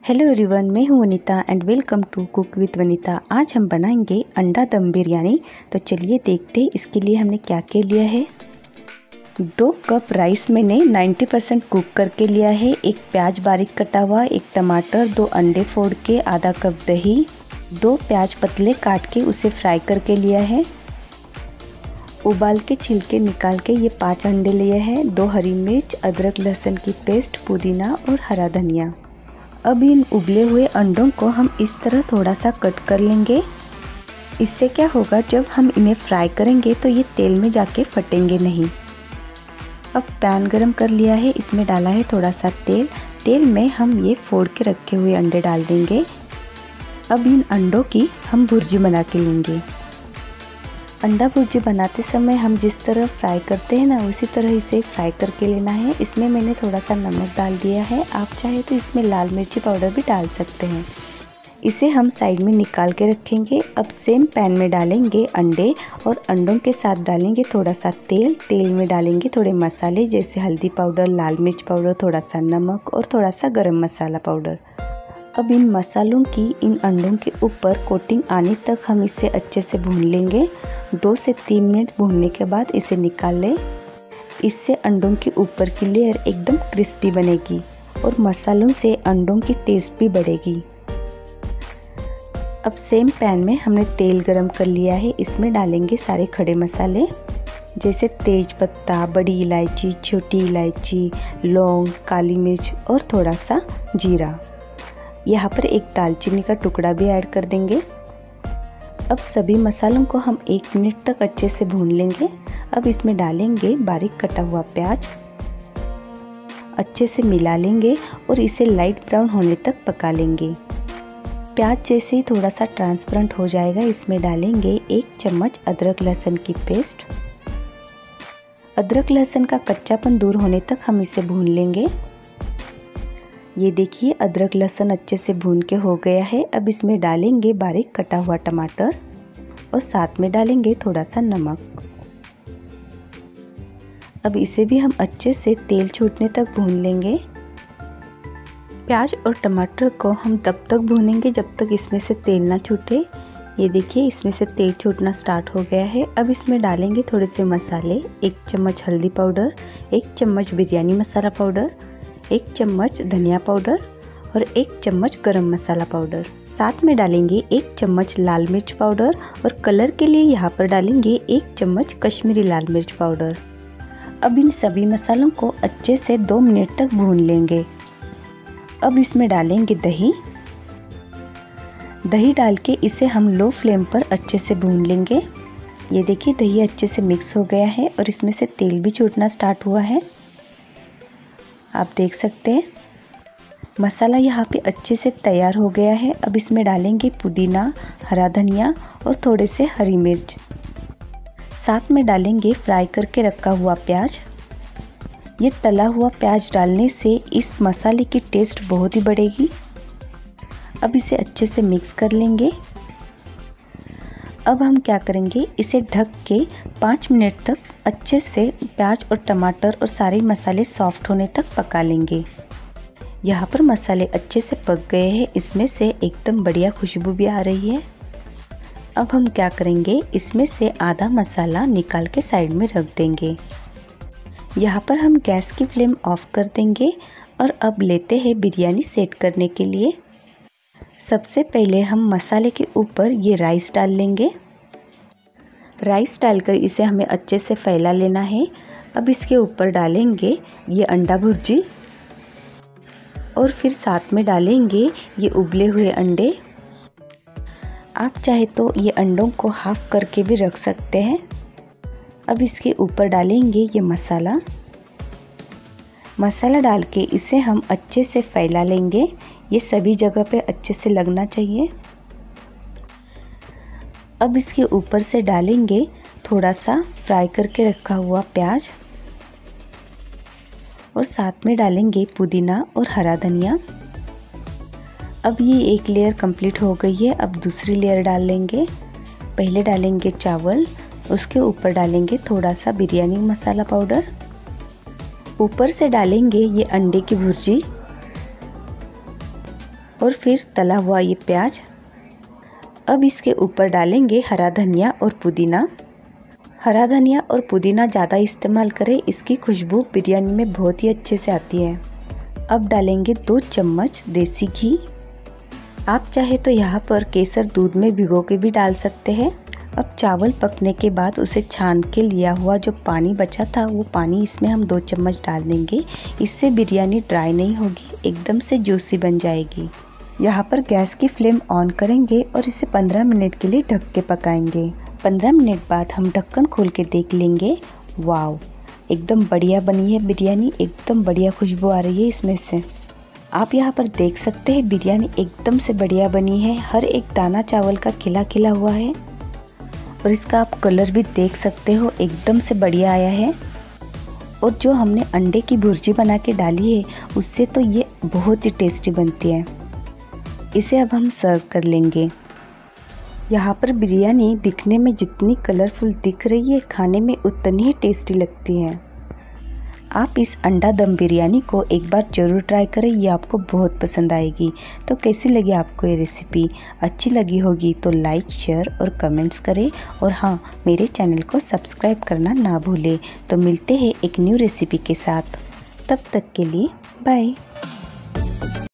Hello everyone, मैं हूं Vanita and welcome to cook with Vanita. आज हम बनाएंगे अंडा दम बिरयानी। तो चलिए देखते हैं इसके लिए हमने क्या क्या लिया है। 2 कप राइस मैंने 90% कुक करके लिया है। एक प्याज बारीक कटा हुआ, एक टमाटर, 2 अंडे फोड़ के, आधा कप दही, 2 प्याज पतले काट के उसे फ्राई करके लिया है। उबाल के छिलके निकाल के ये 5 अंडे लिए हैं, 2 हरी मिर्च, अदरक लहसुन की पेस्ट, पुदीना और हरा धनिया। अब इन उबले हुए अंडों को हम इस तरह थोड़ा सा कट कर लेंगे। इससे क्या होगा, जब हम इन्हें फ्राई करेंगे तो ये तेल में जाके फटेंगे नहीं। अब पैन गरम कर लिया है, इसमें डाला है थोड़ा सा तेल। तेल में हम ये फोड़ के रखे हुए अंडे डाल देंगे। अब इन अंडों की हम भुर्जी बना के लेंगे। अंडा भुर्जी बनाते समय हम जिस तरह फ्राई करते हैं ना, उसी तरह इसे फ्राई करके लेना है। इसमें मैंने थोड़ा सा नमक डाल दिया है, आप चाहे तो इसमें लाल मिर्ची पाउडर भी डाल सकते हैं। इसे हम साइड में निकाल के रखेंगे। अब सेम पैन में डालेंगे अंडे और अंडों के साथ डालेंगे थोड़ा सा तेल। तेल में डालेंगे थोड़े मसाले जैसे हल्दी पाउडर, लाल मिर्च पाउडर, थोड़ा सा नमक और थोड़ा सा गरम मसाला पाउडर। अब इन मसालों की इन अंडों के ऊपर कोटिंग आने तक हम इसे अच्छे से भून लेंगे। 2 से 3 मिनट भूनने के बाद इसे निकाल लें। इससे अंडों के ऊपर की लेयर एकदम क्रिस्पी बनेगी और मसालों से अंडों की टेस्ट भी बढ़ेगी। अब सेम पैन में हमने तेल गरम कर लिया है, इसमें डालेंगे सारे खड़े मसाले जैसे तेज पत्ता, बड़ी इलायची, छोटी इलायची, लौंग, काली मिर्च और थोड़ा सा जीरा। यहाँ पर एक दालचीनी का टुकड़ा भी ऐड कर देंगे। अब सभी मसालों को हम 1 मिनट तक अच्छे से भून लेंगे। अब इसमें डालेंगे बारीक कटा हुआ प्याज, अच्छे से मिला लेंगे और इसे लाइट ब्राउन होने तक पका लेंगे। प्याज जैसे ही थोड़ा सा ट्रांसपेरेंट हो जाएगा, इसमें डालेंगे 1 चम्मच अदरक लहसुन की पेस्ट। अदरक लहसुन का कच्चापन दूर होने तक हम इसे भून लेंगे। ये देखिए अदरक लहसुन अच्छे से भून के हो गया है। अब इसमें डालेंगे बारीक कटा हुआ टमाटर और साथ में डालेंगे थोड़ा सा नमक। अब इसे भी हम अच्छे से तेल छूटने तक भून लेंगे। प्याज और टमाटर को हम तब तक भूनेंगे जब तक इसमें से तेल ना छूटे। ये देखिए इसमें से तेल छूटना स्टार्ट हो गया है। अब इसमें डालेंगे थोड़े से मसाले, 1 चम्मच हल्दी पाउडर, 1 चम्मच बिरयानी मसाला पाउडर, 1 चम्मच धनिया पाउडर और 1 चम्मच गरम मसाला पाउडर। साथ में डालेंगे 1 चम्मच लाल मिर्च पाउडर और कलर के लिए यहाँ पर डालेंगे 1 चम्मच कश्मीरी लाल मिर्च पाउडर। अब इन सभी मसालों को अच्छे से 2 मिनट तक भून लेंगे। अब इसमें डालेंगे दही। दही डाल के इसे हम लो फ्लेम पर अच्छे से भून लेंगे। ये देखिए दही अच्छे से मिक्स हो गया है और इसमें से तेल भी छूटना स्टार्ट हुआ है, आप देख सकते हैं। मसाला यहाँ पे अच्छे से तैयार हो गया है। अब इसमें डालेंगे पुदीना, हरा धनिया और थोड़े से हरी मिर्च। साथ में डालेंगे फ्राई करके रखा हुआ प्याज। ये तला हुआ प्याज डालने से इस मसाले की टेस्ट बहुत ही बढ़ेगी। अब इसे अच्छे से मिक्स कर लेंगे। अब हम क्या करेंगे, इसे ढक के 5 मिनट तक अच्छे से प्याज और टमाटर और सारे मसाले सॉफ्ट होने तक पका लेंगे। यहाँ पर मसाले अच्छे से पक गए हैं, इसमें से एकदम बढ़िया खुशबू भी आ रही है। अब हम क्या करेंगे, इसमें से आधा मसाला निकाल के साइड में रख देंगे। यहाँ पर हम गैस की फ्लेम ऑफ कर देंगे और अब लेते हैं बिरयानी सेट करने के लिए। सबसे पहले हम मसाले के ऊपर ये राइस डाल लेंगे। राइस डालकर इसे हमें अच्छे से फैला लेना है। अब इसके ऊपर डालेंगे ये अंडा भुर्जी और फिर साथ में डालेंगे ये उबले हुए अंडे। आप चाहे तो ये अंडों को हाफ करके भी रख सकते हैं। अब इसके ऊपर डालेंगे ये मसाला। मसाला डाल के इसे हम अच्छे से फैला लेंगे। ये सभी जगह पे अच्छे से लगना चाहिए। अब इसके ऊपर से डालेंगे थोड़ा सा फ्राई करके रखा हुआ प्याज और साथ में डालेंगे पुदीना और हरा धनिया। अब ये एक लेयर कंप्लीट हो गई है। अब दूसरी लेयर डाल लेंगे। पहले डालेंगे चावल, उसके ऊपर डालेंगे थोड़ा सा बिरयानी मसाला पाउडर, ऊपर से डालेंगे ये अंडे की भुर्जी और फिर तला हुआ ये प्याज। अब इसके ऊपर डालेंगे हरा धनिया और पुदीना। हरा धनिया और पुदीना ज़्यादा इस्तेमाल करें, इसकी खुशबू बिरयानी में बहुत ही अच्छे से आती है। अब डालेंगे 2 चम्मच देसी घी। आप चाहे तो यहाँ पर केसर दूध में भिगो के भी डाल सकते हैं। अब चावल पकने के बाद उसे छान के लिया हुआ जो पानी बचा था वो पानी इसमें हम 2 चम्मच डाल देंगे। इससे बिरयानी ड्राई नहीं होगी, एकदम से जूसी बन जाएगी। यहाँ पर गैस की फ्लेम ऑन करेंगे और इसे 15 मिनट के लिए ढक के पकाएंगे। 15 मिनट बाद हम ढक्कन खोल के देख लेंगे। वाव, एकदम बढ़िया बनी है बिरयानी, एकदम बढ़िया खुशबू आ रही है इसमें से। आप यहाँ पर देख सकते हैं बिरयानी एकदम से बढ़िया बनी है। हर एक दाना चावल का खिला खिला हुआ है और इसका आप कलर भी देख सकते हो, एकदम से बढ़िया आया है। और जो हमने अंडे की भुर्जी बना के डाली है उससे तो ये बहुत ही टेस्टी बनती है। इसे अब हम सर्व कर लेंगे। यहाँ पर बिरयानी दिखने में जितनी कलरफुल दिख रही है, खाने में उतनी ही टेस्टी लगती है। आप इस अंडा दम बिरयानी को एक बार ज़रूर ट्राई करें, ये आपको बहुत पसंद आएगी। तो कैसी लगी आपको ये रेसिपी? अच्छी लगी होगी तो लाइक, शेयर और कमेंट्स करें। और हाँ, मेरे चैनल को सब्सक्राइब करना ना भूलें। तो मिलते हैं एक न्यू रेसिपी के साथ, तब तक के लिए बाय।